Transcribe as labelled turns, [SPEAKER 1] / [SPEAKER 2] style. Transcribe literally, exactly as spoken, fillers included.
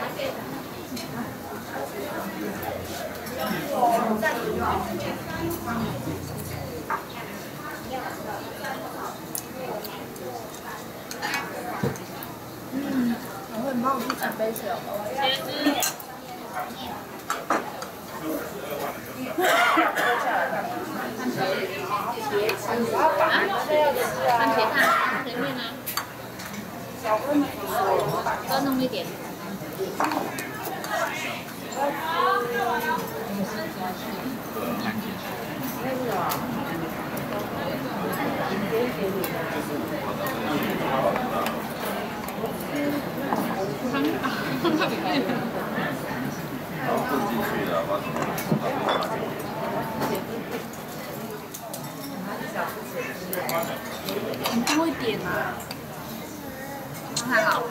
[SPEAKER 1] 嗯，我会帮我去准备酒。
[SPEAKER 2] 茄子。番茄蛋，前面呢？多弄一点。汤啊，那里面。然后混进去的，把什么？
[SPEAKER 1] 你多一点啊，
[SPEAKER 2] 太好。